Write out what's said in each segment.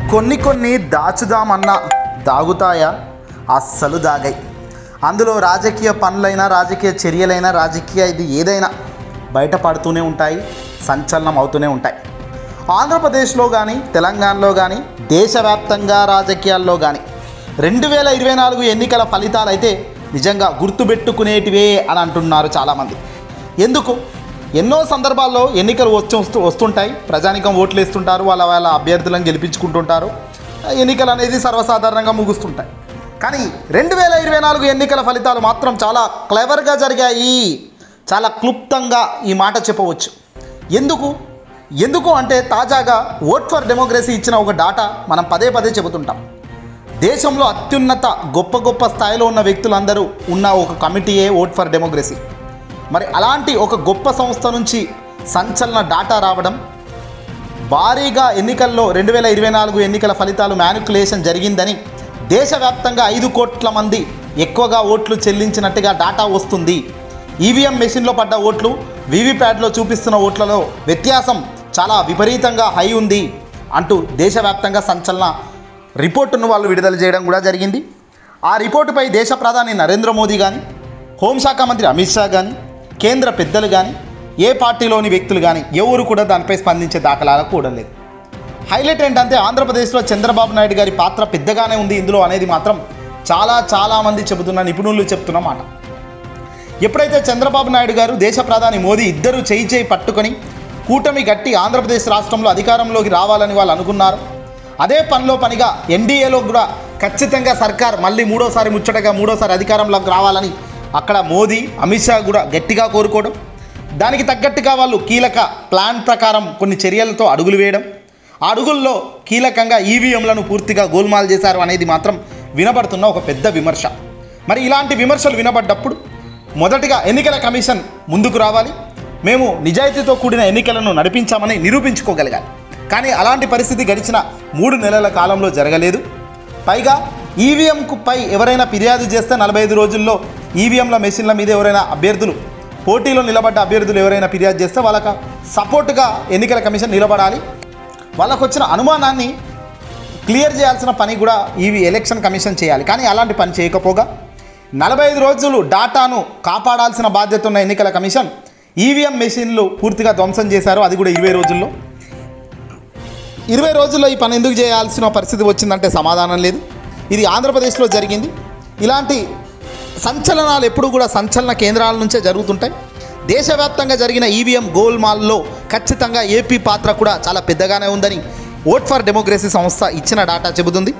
కొన్ని దాచుదామన్నా దాగుతాయా? అస్సలు దాగాయి. అందులో రాజకీయ పనులైనా, రాజకీయ చర్యలైనా, రాజకీయ ఇది ఏదైనా బయటపడుతూనే ఉంటాయి, సంచలనం అవుతూనే ఉంటాయి. ఆంధ్రప్రదేశ్లో కానీ, తెలంగాణలో కానీ, దేశవ్యాప్తంగా రాజకీయాల్లో కానీ 2024 ఎన్నికల ఫలితాలు అయితే నిజంగా గుర్తుపెట్టుకునేటివే అని అంటున్నారు చాలామంది. ఎందుకు? ఎన్నో సందర్భాల్లో ఎన్నికలు వస్తుంటాయి, ప్రజానికం ఓట్లు వేస్తుంటారు, వాళ్ళ అభ్యర్థులను గెలిపించుకుంటుంటారు, ఎన్నికలు అనేది సర్వసాధారణంగా ముగుస్తుంటాయి. కానీ 2024 ఎన్నికల ఫలితాలు మాత్రం చాలా క్లెవర్గా జరిగాయి, చాలా క్లుప్తంగా ఈ మాట చెప్పవచ్చు. ఎందుకు అంటే తాజాగా ఓట్ ఫర్ డెమోక్రసీ ఇచ్చిన ఒక డాటా మనం పదే చెబుతుంటాం. దేశంలో అత్యున్నత గొప్ప స్థాయిలో ఉన్న వ్యక్తులందరూ ఉన్న ఒక కమిటీయే ఓట్ ఫర్ డెమోక్రసీ. మరి అలాంటి ఒక గొప్ప సంస్థ నుంచి సంచలన డాటా రావడం, భారీగా ఎన్నికల్లో 2024 ఎన్నికల ఫలితాలు మ్యానిపులేషన్ జరిగిందని, దేశవ్యాప్తంగా 5 కోట్ల మంది ఎక్కువగా ఓట్లు చెల్లించినట్టుగా డాటా వస్తుంది. ఈవీఎం మెషిన్లో పడ్డ ఓట్లు వీవీప్యాట్లో చూపిస్తున్న ఓట్లలో వ్యత్యాసం చాలా విపరీతంగా హై ఉంది అంటూ దేశవ్యాప్తంగా సంచలన రిపోర్టును వాళ్ళు విడుదల చేయడం కూడా జరిగింది. ఆ రిపోర్టుపై దేశ ప్రధాని నరేంద్ర మోదీ కానీ, హోంశాఖ మంత్రి అమిత్ షా కానీ, కేంద్ర పెద్దలు కానీ, ఏ పార్టీలోని వ్యక్తులు కానీ ఎవరు కూడా దానిపై స్పందించే దాఖలాలు కూడా లేదు. హైలైట్ ఏంటంటే ఆంధ్రప్రదేశ్లో చంద్రబాబు నాయుడు గారి పాత్ర పెద్దగానే ఉంది ఇందులో అనేది మాత్రం చాలామంది చెబుతున్న నిపుణులు చెప్తున్న మాట. ఎప్పుడైతే చంద్రబాబు నాయుడు గారు, దేశ ప్రధాని మోదీ ఇద్దరు చేయి పట్టుకొని కూటమి గట్టి ఆంధ్రప్రదేశ్ రాష్ట్రంలో అధికారంలోకి రావాలని వాళ్ళు అనుకున్నారు, అదే పనిగా ఎన్డీఏలో కూడా ఖచ్చితంగా సర్కార్ మళ్ళీ మూడోసారి అధికారంలోకి రావాలని అక్కడ మోదీ, అమిత్ షా కూడా గట్టిగా కోరుకోవడం, దానికి తగ్గట్టుగా వాళ్ళు కీలక ప్లాన్ ప్రకారం కొన్ని చర్యలతో అడుగులు వేయడం, ఆ అడుగుల్లో కీలకంగా ఈవీఎంలను పూర్తిగా గోల్మాల్ చేశారు అనేది మాత్రం వినబడుతున్న ఒక పెద్ద విమర్శ. మరి ఇలాంటి విమర్శలు వినబడ్డప్పుడు మొదటిగా ఎన్నికల కమిషన్ ముందుకు రావాలి, మేము నిజాయితీతో కూడిన ఎన్నికలను నడిపించామని నిరూపించుకోగలగాలి. కానీ అలాంటి పరిస్థితి గడిచిన 3 నెలల కాలంలో జరగలేదు. పైగా ఈవీఎంకు పై ఎవరైనా ఫిర్యాదు చేస్తే 45 రోజుల్లో ఈవీఎంల మెషిన్ల మీద ఎవరైనా అభ్యర్థులు, పోటీలో నిలబడ్డ అభ్యర్థులు ఎవరైనా ఫిర్యాదు చేస్తే వాళ్ళకు సపోర్టుగా ఎన్నికల కమిషన్ నిలబడాలి. వాళ్ళకు వచ్చిన అనుమానాన్ని క్లియర్ చేయాల్సిన పని కూడా ఎలక్షన్ కమిషన్ చేయాలి. కానీ అలాంటి పని చేయకపోగా 45 రోజులు డాటాను కాపాడాల్సిన బాధ్యత ఉన్న ఎన్నికల కమిషన్ ఈవీఎం మెషిన్లు పూర్తిగా ధ్వంసం చేశారు, అది కూడా 20 రోజుల్లో. 20 రోజుల్లో ఈ పని ఎందుకు చేయాల్సిన పరిస్థితి వచ్చిందంటే సమాధానం లేదు. ఇది ఆంధ్రప్రదేశ్లో జరిగింది. ఇలాంటి సంచలనాలు ఎప్పుడు కూడా సంచలన కేంద్రాల నుంచే జరుగుతుంటాయి. దేశవ్యాప్తంగా జరిగిన ఈవీఎం గోల్మాల్లో ఖచ్చితంగా ఏపీ పాత్ర కూడా చాలా పెద్దగానే ఉందని ఓట్ ఫర్ డెమోక్రసీ సంస్థ ఇచ్చిన డాటా చెబుతుంది.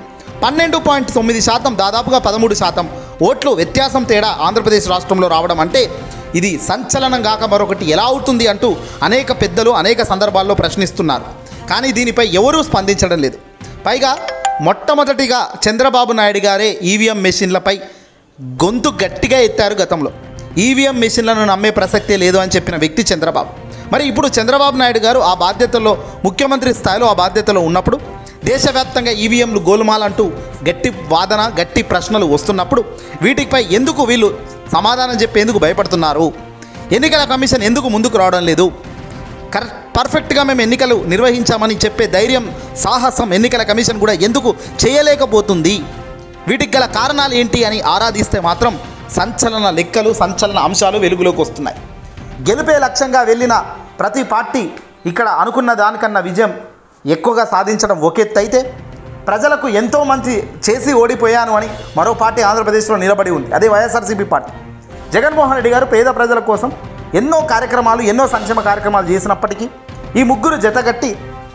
12.9% దాదాపుగా 13% ఓట్లు వ్యత్యాసం తేడా ఆంధ్రప్రదేశ్ రాష్ట్రంలో రావడం అంటే ఇది సంచలనం కాక మరొకటి ఎలా అవుతుంది అంటూ అనేక పెద్దలు అనేక సందర్భాల్లో ప్రశ్నిస్తున్నారు. కానీ దీనిపై ఎవరూ స్పందించడం లేదు. పైగా మొట్టమొదటిగా చంద్రబాబు నాయుడు గారే ఈవీఎం మెషిన్లపై గొంతు గట్టిగా ఎత్తారు. గతంలో ఈవీఎం మెషిన్లను నమ్మే ప్రసక్తే లేదు అని చెప్పిన వ్యక్తి చంద్రబాబు. మరి ఇప్పుడు చంద్రబాబు నాయుడు గారు ఆ బాధ్యతల్లో, ముఖ్యమంత్రి స్థాయిలో ఆ బాధ్యతలో ఉన్నప్పుడు, దేశవ్యాప్తంగా ఈవీఎంలు గోల్మాలంటూ గట్టి వాదన, గట్టి ప్రశ్నలు వస్తున్నప్పుడు వీటిపై ఎందుకు వీళ్ళు సమాధానం చెప్పేందుకు భయపడుతున్నారు? ఎన్నికల కమిషన్ ఎందుకు ముందుకు రావడం లేదు? పర్ఫెక్ట్గా మేము ఎన్నికలు నిర్వహించామని చెప్పే ధైర్యం, సాహసం ఎన్నికల కమిషన్ కూడా ఎందుకు చేయలేకపోతుంది? వీటికి గల కారణాలు ఏంటి అని ఆరాధిస్తే మాత్రం సంచలన లెక్కలు, సంచలన అంశాలు వెలుగులోకి వస్తున్నాయి. గెలిపే లక్ష్యంగా వెళ్ళిన ప్రతి పార్టీ ఇక్కడ అనుకున్న దానికన్నా విజయం ఎక్కువగా సాధించడం ఒక ఎత్తు అయితే, ప్రజలకు ఎంతో మంచి చేసి ఓడిపోయాను అని మరో పార్టీ ఆంధ్రప్రదేశ్లో నిలబడి ఉంది. అదే వైఎస్ఆర్సీపీ పార్టీ. జగన్మోహన్ రెడ్డి గారు పేద ప్రజల కోసం ఎన్నో కార్యక్రమాలు, ఎన్నో సంక్షేమ కార్యక్రమాలు చేసినప్పటికీ ఈ ముగ్గురు జతగట్టి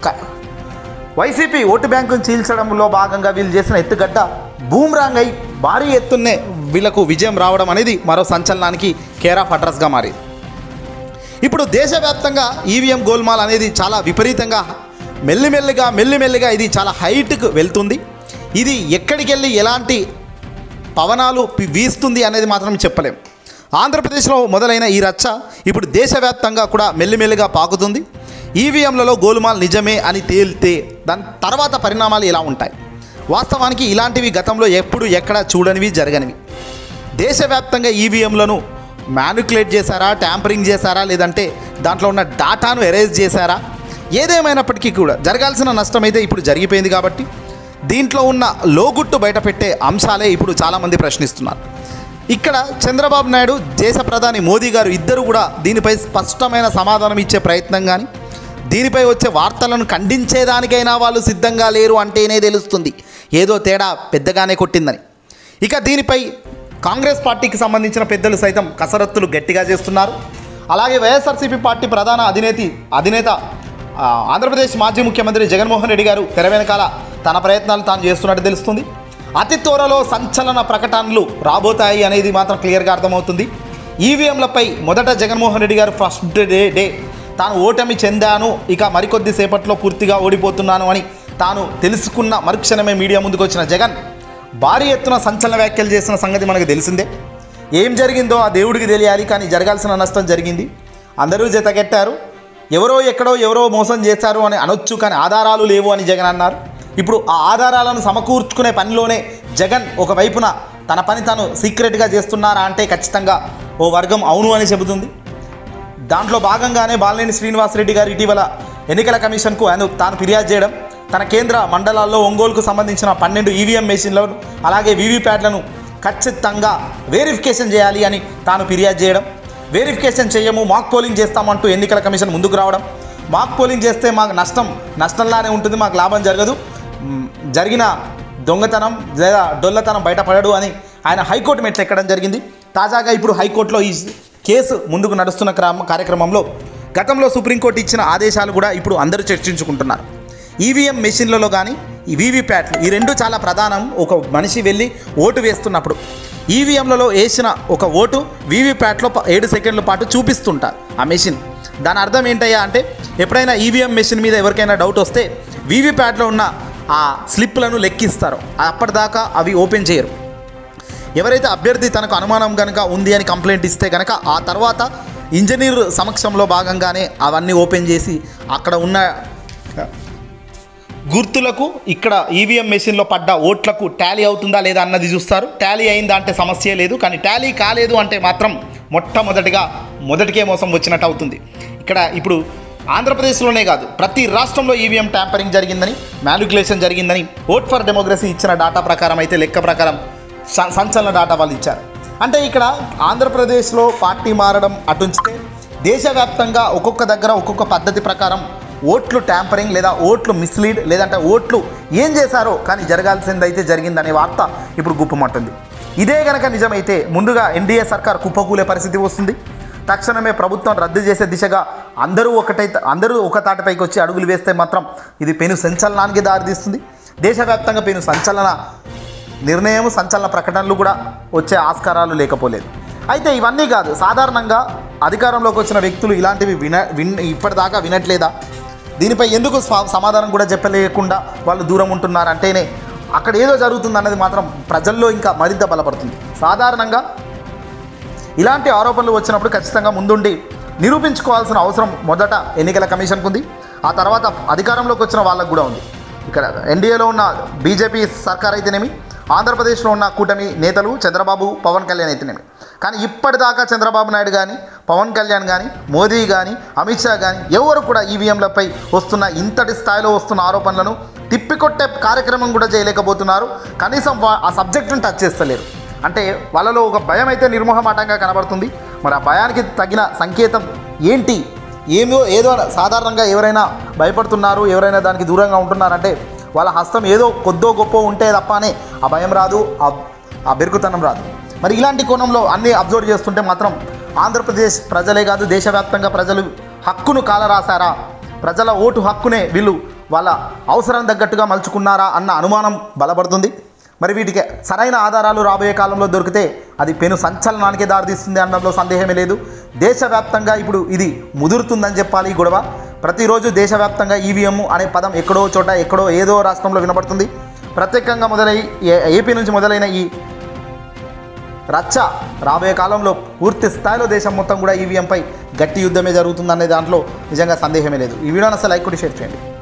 వైసీపీ ఓటు బ్యాంకును చీల్చడంలో భాగంగా వీళ్ళు చేసిన ఎత్తుగడ్డ బూమ్రాంగ్ అయి భారీ ఎత్తున్నే వీళ్లకు విజయం రావడం అనేది మరో సంచలనానికి కేర్ ఆఫ్ అడ్రస్గా మారింది. ఇప్పుడు దేశవ్యాప్తంగా ఈవీఎం గోల్మాల్ అనేది చాలా విపరీతంగా మెల్లిమెల్లిగా ఇది చాలా హైట్కు వెళ్తుంది. ఇది ఎక్కడికి వెళ్ళి ఎలాంటి పవనాలు వీస్తుంది అనేది మాత్రం చెప్పలేం. ఆంధ్రప్రదేశ్లో మొదలైన ఈ రచ్చ ఇప్పుడు దేశవ్యాప్తంగా కూడా మెల్లిమెల్లిగా పాకుతుంది. ఈవీఎంలలో గోల్మాల్ నిజమే అని తేలితే దాని తర్వాత పరిణామాలు ఎలా ఉంటాయి? వాస్తవానికి ఇలాంటివి గతంలో ఎప్పుడు ఎక్కడ చూడనివి, జరగనివి. దేశవ్యాప్తంగా ఈవీఎంలను మ్యానిపులేట్ చేశారా, ట్యాంపరింగ్ చేశారా, లేదంటే దాంట్లో ఉన్న డాటాను ఎరేజ్ చేశారా? ఏదేమైనప్పటికీ కూడా జరగాల్సిన నష్టం అయితే ఇప్పుడు జరిగిపోయింది కాబట్టి దీంట్లో ఉన్న లోగుట్టు బయటపెట్టే అంశాలే ఇప్పుడు చాలామంది ప్రశ్నిస్తున్నారు. ఇక్కడ చంద్రబాబు నాయుడు, దేశ ప్రధాని మోదీ గారు ఇద్దరు కూడా దీనిపై స్పష్టమైన సమాధానం ఇచ్చే ప్రయత్నం కానీ దీనిపై వచ్చే వార్తలను ఖండించేదానికైనా వాళ్ళు సిద్ధంగా లేరు అంటేనే తెలుస్తుంది ఏదో తేడా పెద్దగానే కొట్టిందని. ఇక దీనిపై కాంగ్రెస్ పార్టీకి సంబంధించిన పెద్దలు సైతం కసరత్తులు గట్టిగా చేస్తున్నారు. అలాగే వైఎస్ఆర్సీపీ పార్టీ ప్రధాన అధినేత ఆంధ్రప్రదేశ్ మాజీ ముఖ్యమంత్రి జగన్మోహన్ రెడ్డి గారు తెర వెనకాల తన ప్రయత్నాలు తాను చేస్తున్నట్టు తెలుస్తుంది. అతి త్వరలో సంచలన ప్రకటనలు రాబోతాయి అనేది మాత్రం క్లియర్గా అర్థమవుతుంది. ఈవీఎంలపై మొదట జగన్మోహన్ రెడ్డి గారు ఫస్ట్ డే తాను ఓటమి చెందాను, ఇక మరికొద్ది సేపట్లో పూర్తిగా ఓడిపోతున్నాను అని తాను తెలుసుకున్న మరుక్షణమే మీడియా ముందుకు వచ్చిన జగన్ భారీ ఎత్తున సంచలన వ్యాఖ్యలు చేసిన సంగతి మనకు తెలిసిందే. ఏం జరిగిందో ఆ దేవుడికి తెలియాలి, కానీ జరగాల్సిన నష్టం జరిగింది. అందరూ జతగట్టారు, ఎవరో ఎక్కడో ఎవరో మోసం చేశారు అని అనొచ్చు, కానీ ఆధారాలు లేవు అని జగన్ అన్నారు. ఇప్పుడు ఆ ఆధారాలను సమకూర్చుకునే పనిలోనే జగన్ ఒకవైపున తన పని తాను సీక్రెట్గా చేస్తున్నారా అంటే ఖచ్చితంగా ఓ వర్గం అవును అని చెబుతుంది. దాంట్లో భాగంగానే బాలినేని శ్రీనివాసరెడ్డి గారు ఇటీవల ఎన్నికల కమిషన్కు తాను ఫిర్యాదు చేయడం, తన కేంద్ర మండలాల్లో ఒంగోలుకు సంబంధించిన 12 ఈవీఎం మెషిన్లను అలాగే వీవీప్యాట్లను ఖచ్చితంగా వెరిఫికేషన్ చేయాలి అని తాను ఫిర్యాదు చేయడం, వెరిఫికేషన్ చేయము మాక్ పోలింగ్ చేస్తామంటూ ఎన్నికల కమిషన్ ముందుకు రావడం, మాక్ పోలింగ్ చేస్తే మాకు నష్టంలానే ఉంటుంది, మాకు లాభం జరగదు, జరిగిన దొంగతనం లేదా డొల్లతనం బయటపడడు అని ఆయన హైకోర్టు మెట్లు ఎక్కడం జరిగింది. తాజాగా ఇప్పుడు హైకోర్టులో ఈ కేసు ముందుకు నడుస్తున్న కార్యక్రమంలో గతంలో సుప్రీంకోర్టు ఇచ్చిన ఆదేశాలు కూడా ఇప్పుడు అందరూ చర్చించుకుంటున్నారు. ఈవీఎం మెషిన్లలో కానీ ఈ వీవీప్యాట్లు ఈ రెండు చాలా ప్రధానం. ఒక మనిషి వెళ్ళి ఓటు వేస్తున్నప్పుడు ఈవీఎంలలో వేసిన ఒక ఓటు వీవీప్యాట్లో 7 సెకండ్ల పాటు చూపిస్తుంటారు ఆ మెషిన్. దాని అర్థం ఏంటయ్యా అంటే ఎప్పుడైనా ఈవీఎం మెషిన్ మీద ఎవరికైనా డౌట్ వస్తే వీవీప్యాట్లో ఉన్న ఆ స్లిప్లను లెక్కిస్తారు, అప్పటిదాకా అవి ఓపెన్ చేయరు. ఎవరైతే అభ్యర్థి తనకు అనుమానం కనుక ఉంది అని కంప్లైంట్ ఇస్తే కనుక ఆ తర్వాత ఇంజనీర్ సమక్షంలో భాగంగానే అవన్నీ ఓపెన్ చేసి అక్కడ ఉన్న గుర్తులకు ఇక్కడ ఈవీఎం మెషిన్లో పడ్డ ఓట్లకు టాలీ అవుతుందా లేదా అన్నది చూస్తారు. టాలీ అయిందా అంటే సమస్య లేదు, కానీ టాలీ కాలేదు అంటే మాత్రం మొదటికే మోసం వచ్చినట్టు అవుతుంది. ఇక్కడ ఇప్పుడు ఆంధ్రప్రదేశ్లోనే కాదు ప్రతి రాష్ట్రంలో ఈవీఎం ట్యాంపరింగ్ జరిగిందని, మ్యానిపులేషన్ జరిగిందని ఓట్ ఫర్ డెమోక్రసీ ఇచ్చిన డాటా ప్రకారం అయితే లెక్క ప్రకారం సంచలన డాటా వాళ్ళు ఇచ్చారు. అంటే ఇక్కడ ఆంధ్రప్రదేశ్లో పార్టీ మారడం అటుంచితే దేశవ్యాప్తంగా ఒక్కొక్క దగ్గర ఒక్కొక్క పద్ధతి ప్రకారం ఓట్లు ట్యాంపరింగ్ లేదా ఓట్లు మిస్లీడ్ లేదంటే ఓట్లు ఏం చేశారో కానీ జరగాల్సిందైతే జరిగిందనే వార్త ఇప్పుడు గుప్పమంటుంది. ఇదే గనక నిజమైతే ముందుగా ఎన్డీఏ సర్కార్ కుప్పకూలే పరిస్థితి వస్తుంది. తక్షణమే ప్రభుత్వం రద్దు చేసే దిశగా అందరూ ఒక తాటిపైకి వచ్చి అడుగులు వేస్తే మాత్రం ఇది పెను సంచలనానికి దారితీస్తుంది. దేశవ్యాప్తంగా పెను సంచలన నిర్ణయం, సంచలన ప్రకటనలు కూడా వచ్చే ఆస్కారాలు లేకపోలేదు. అయితే ఇవన్నీ కాదు, సాధారణంగా అధికారంలోకి వచ్చిన వ్యక్తులు ఇలాంటివి ఇప్పటిదాకా వినట్లేదా? దీనిపై ఎందుకు సమాధానం కూడా చెప్పలేకుండా వాళ్ళు దూరం ఉంటున్నారంటేనే అక్కడ ఏదో జరుగుతుందన్నది మాత్రం ప్రజల్లో ఇంకా మరింత బలపడుతుంది. సాధారణంగా ఇలాంటి ఆరోపణలు వచ్చినప్పుడు ఖచ్చితంగా ముందుండి నిరూపించుకోవాల్సిన అవసరం మొదట ఎన్నికల కమిషన్కు ఉంది, ఆ తర్వాత అధికారంలోకి వచ్చిన వాళ్ళకు కూడా ఉంది. ఇక్కడ ఎన్డీఏలో ఉన్న బీజేపీ సర్కార్ అయితేనేమి, ఆంధ్రప్రదేశ్లో ఉన్న కూటమి నేతలు చంద్రబాబు, పవన్ కళ్యాణ్ అయితేనేమి. కానీ ఇప్పటిదాకా చంద్రబాబు నాయుడు కానీ, పవన్ కళ్యాణ్ కానీ, మోదీ కానీ, అమిత్ షా కానీ ఎవరు కూడా ఈవీఎంలపై వస్తున్న ఇంతటి స్థాయిలో వస్తున్న ఆరోపణలను తిప్పికొట్టే కార్యక్రమం కూడా చేయలేకపోతున్నారు. కనీసం ఆ సబ్జెక్టును టచ్ చేస్తలేరు. అంటే వాళ్ళలో ఒక భయం అయితే నిర్మోహమాటంగా కనబడుతుంది. మరి ఆ భయానికి తగిన సంకేతం ఏంటి? ఏదో సాధారణంగా ఎవరైనా భయపడుతున్నారు, ఎవరైనా దానికి దూరంగా ఉంటున్నారంటే వాళ్ళ హస్తం ఏదో కొద్దో గొప్ప ఉంటే తప్పనే ఆ భయం రాదు, ఆ బెరుకుతనం రాదు. మరి ఇలాంటి కోణంలో అన్నీ అబ్జర్వ్ చేస్తుంటే మాత్రం ఆంధ్రప్రదేశ్ ప్రజలే కాదు దేశవ్యాప్తంగా ప్రజలు హక్కును కాలరాశారా, ప్రజల ఓటు హక్కునే వీళ్ళు వాళ్ళ అవసరం తగ్గట్టుగా మలుచుకున్నారా అన్న అనుమానం బలపడుతుంది. మరి వీటికి సరైన ఆధారాలు రాబోయే కాలంలో దొరికితే అది పెను సంచలనానికి దారితీస్తుంది అనడంలో సందేహమే లేదు. దేశవ్యాప్తంగా ఇప్పుడు ఇది ముదురుతుందని చెప్పాలి ఈ గొడవ. ప్రతిరోజు దేశవ్యాప్తంగా ఈవీఎం అనే పదం ఎక్కడో చోట ఎక్కడో ఏదో రాష్ట్రంలో వినపడుతుంది. ప్రత్యేకంగా ఏపీ నుంచి మొదలైన ఈ రచ్చ రాబోయే కాలంలో పూర్తి స్థాయిలో దేశం మొత్తం కూడా ఈవీఎంపై గట్టి యుద్ధమే జరుగుతుందనే దాంట్లో నిజంగా సందేహమే లేదు. ఈ వీడియోని అసలు లైక్ కొట్టి షేర్ చేయండి.